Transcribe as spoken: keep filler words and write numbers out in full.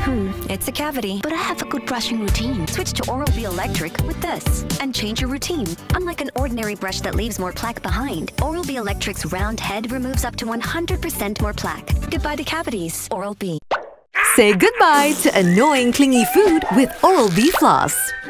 Hmm, it's a cavity. But I have a good brushing routine. Switch to Oral-B Electric with this and change your routine. Unlike an ordinary brush that leaves more plaque behind, Oral-B Electric's round head removes up to one hundred percent more plaque. Goodbye to cavities. Oral-B. Say goodbye to annoying clingy food with Oral-B Floss.